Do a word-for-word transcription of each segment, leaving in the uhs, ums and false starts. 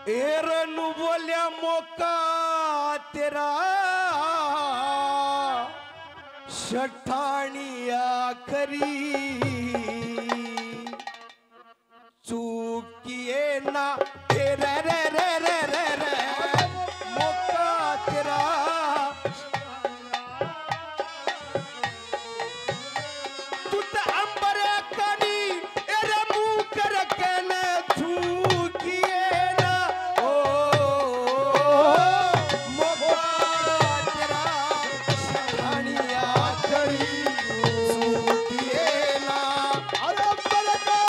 एरनु बोलिया मौका तेरा शठानिया करी चूकिए ना रे रे रे रे रे रे मौका तेरा तू तो अंबर कनी एरे मुंह कर के न चूकिए ना ओ मौका तेरा शठानिया करी चूकिए ना अरे अंबर का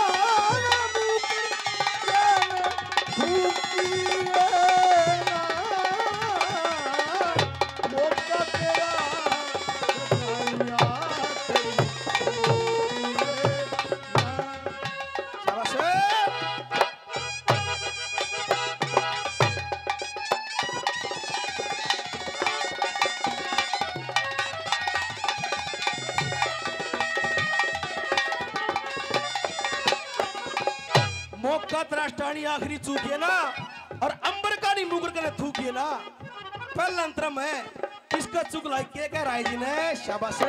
मौका त्राष्टानी आखिरी चूकी है ना और अंबर का नहीं मुकर के थूकी है ना पहला अंतरम है किसका चुक लाई के कह राय जी ने शाबाश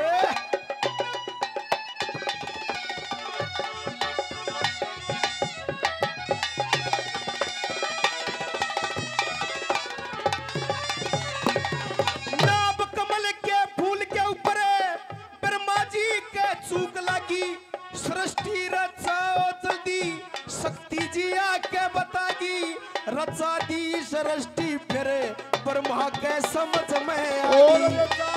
नाब कमल के फूल के ऊपर ब्रह्मा जी के चूक लगी सृष्टि रचाओ जल्दी शक्ति जी आके बतागी रचा दी सृष्टि फिर ब्रह्मा के समझ में आई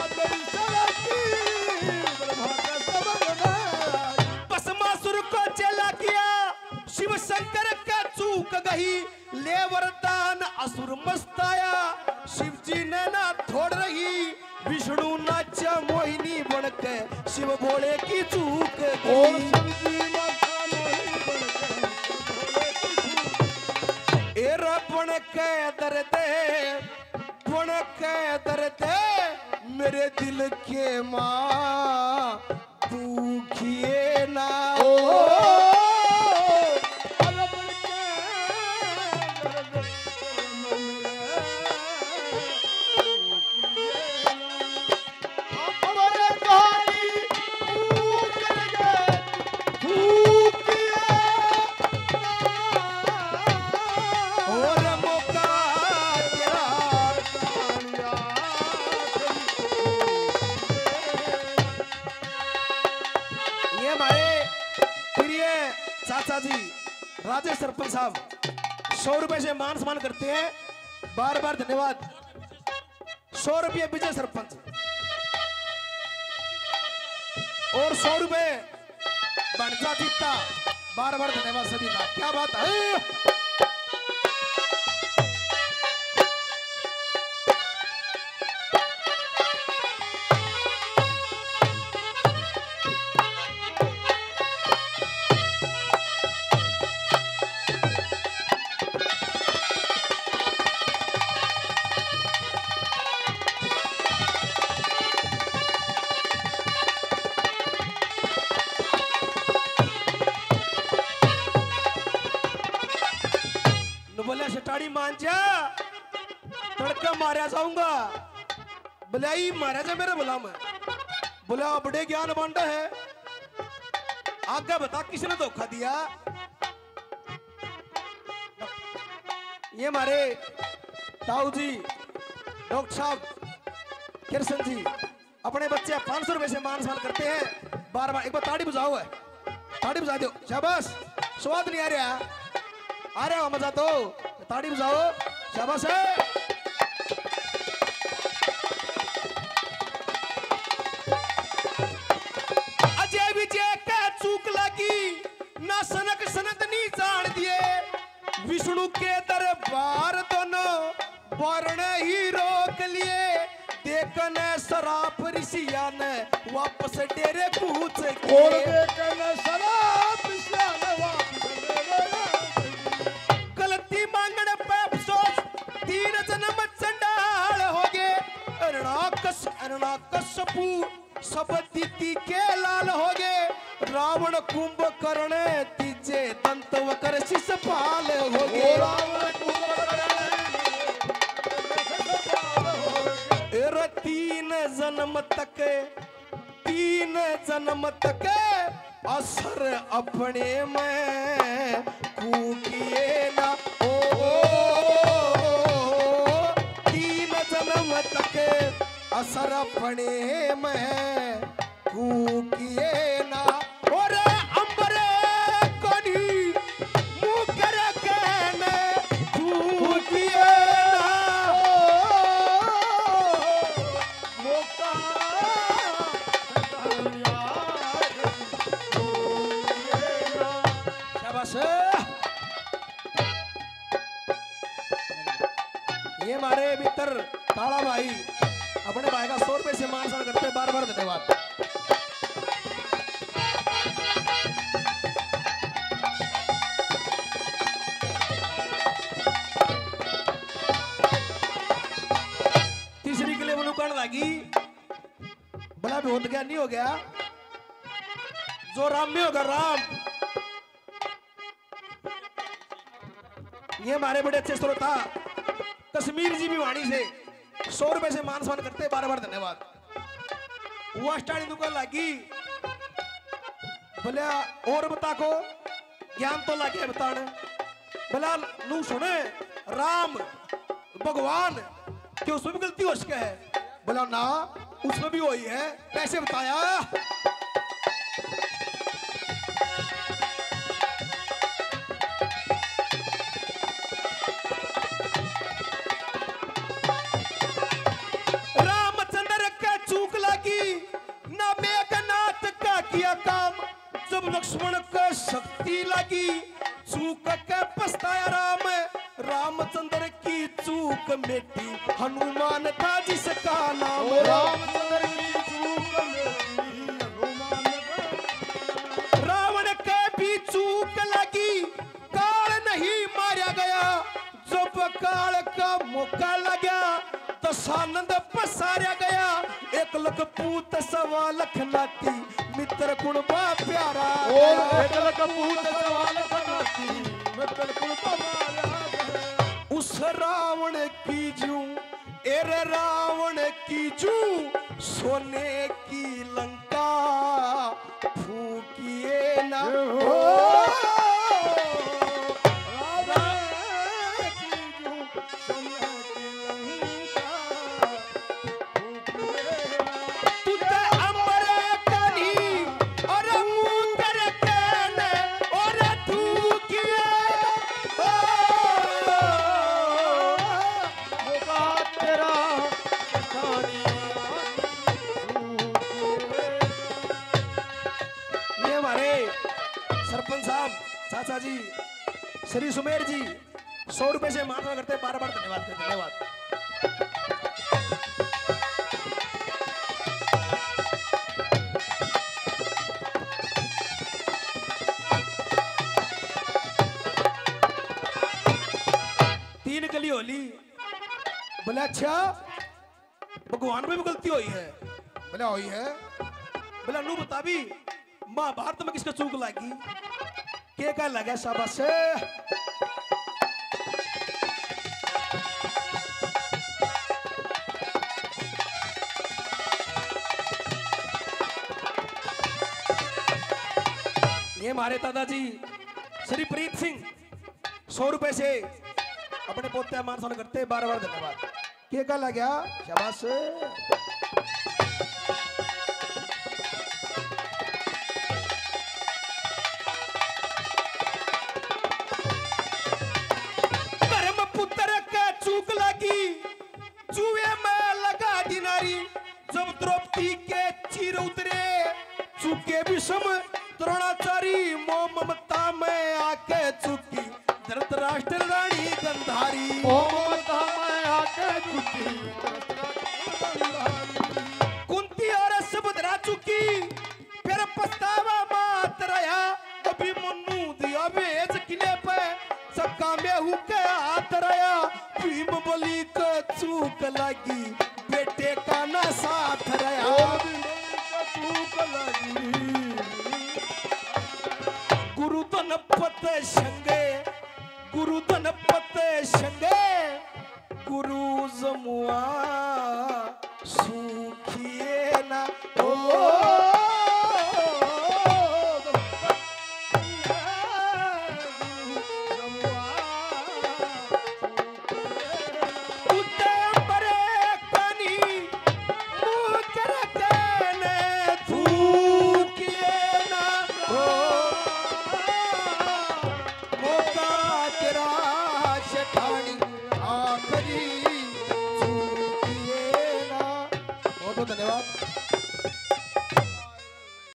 भस्मासुर को चला किया शिव शंकर का चूक गई ले वरदान असुर मस्ताया शिव जी ने ना छोड़ रही विष्णु नाचा मोहिनी बनके शिव भोले की चूक गई एरा बन के दर्दे बन के दर्दे मेरे दिल के माँ दुखिए ना ओ चाचा जी राजेश सरपंच साहब सौ रुपए से मान सम्मान करते हैं बार बार धन्यवाद सौ रुपये विजय सरपंच और सौ रुपए बनजा जीता बार बार धन्यवाद सभी का क्या बात है शटाड़ी मान जा तड़का मारा जाऊंगा बुलाई मारा जा मेरे बुला में बुला बड़े ज्ञान बांटा है आगे बता किसने धोखा दिया ये हमारे ताऊ जी डॉक्टर साहब किरसन जी अपने बच्चे पांच सौ रुपए से मान सम्मान करते हैं बार बार एक बार ताड़ी बजाओ है ताड़ी बजा दो शाबाश स्वाद नहीं आ रहा आ रहा मजा तो ताड़ी बजाओ शाबाश है अजय विजय का चूक लगी ना सनक सनत नहीं जान दिए विष्णु के दरबार दोनों वर्ण ही रोक लिए देखने शराब ऋषिया ने वापस डेरे कूच और देखने शराब ऋषिया ने वापस गलती मांगने पे अफसोस तीन जन्म चंडाल हो गए अरणाकस अरणाकशपु सब दीदी के लाल हो गए रावण कुंभकर्ण तीजे दंत वकर शिषपाल हो गए रावण कुंभ जन्म तक तीन जन्म तक असर अपने में कूकिए ना ओ, तीन जन्म तक असर अपने में कूकिए ना और अंबरे कोनी मुंह कर कहने कूकिए ये हमारे मित्र काला भाई अपने भाई का सौ रुपए से मान सम्मान करते हैं, बार बार धन्यवाद। तीसरी के लिए मनुकरण लगी बड़ा बहुत ज्ञानी हो गया, जो राम में होगा राम। ये हमारे बड़े अच्छे श्रोता कश्मीर जी भी वाणी से सौ रुपए से मान सम्मान करते बार बार धन्यवाद। वो स्टार्टिंग दुकान लगी बोलिया और बता को ज्ञान तो लगे बताने बोला नू सुने राम भगवान कि उसमें भी गलती हो सके है, बोला ना उसमें भी वही है, कैसे बताया। लक्ष्मण को शक्ति लगी चूक के पछताया राम, रामचंद्र की चूक मिटी हनुमान था जिसका नाम। रामचंद्र की चूक मिटी हनुमान था। रावण के भी चूक लगी काल नहीं मारा गया, जब काल का मौका लगा दशानंद पसारा गया। एक लख पूत सवा लख नाती मित्र कुण बा प्यारा और एक लख पूत सवा लख नाती मित्र कुण बा प्यारा। उस रावण की जू एरे रावण की जू सोने की लंका फूकिए ना हो। सरपंच साहब चाचा जी श्री सुमेर जी सौ रुपए से मानना करते बार बार धन्यवाद धन्यवाद। तीन गली होली बोले अच्छा भगवान में भी गलती हुई है, बोला हुई है, बोला नू बता भी महाभारत में किसका चूक लगी के क्या लगा शाबाश। ये हमारे दादाजी श्री प्रीत सिंह सौ रुपए से अपने पोते मान सम्मान करते बार बार धन्यवाद। के क्या लगा शाबाश। जुए में लगा दिनारी जब द्रौपदी के चीर उतरे चुके विषम द्रोणाचारी मोह ममता में आके चुकी धृतराष्ट्र रानी गंधारी। मोह ममता में आके चुकी कुंती और सुभद्रा चुकी फिर पछतावा मात रहा अभिमन्यु दिया भेज किले पे सक्का में हुके हाथ रहा। भीम बलि को चूक लगी बेटे का ना साथ रहा। चूक लगी गुरु धन पत संगे गुरु धन पत संगे